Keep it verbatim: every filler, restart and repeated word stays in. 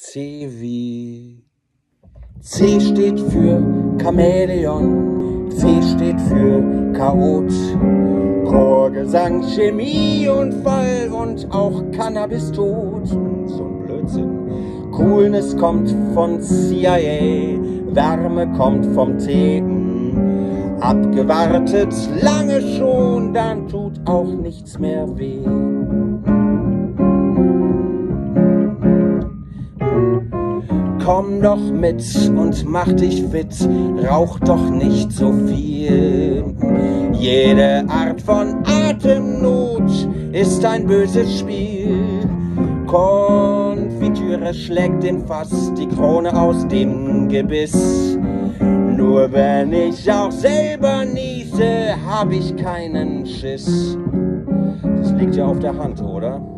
C wie C steht für Chamäleon, C steht für Chaot, Chorgesang, Chemieunfall und auch Cannabis-Tod. So ein Blödsinn. Coolness kommt von C I A, Wärme kommt vom Tee. Abgewartet lange schon, dann tut auch nichts mehr weh. Komm doch mit und mach dich fit, rauch doch nicht so viel. Jede Art von Atemnot ist ein böses Spiel. Konfitüre schlägt den Fass, die Krone aus dem Gebiss. Nur wenn ich auch selber niese, hab ich keinen Schiss. Das liegt ja auf der Hand, oder?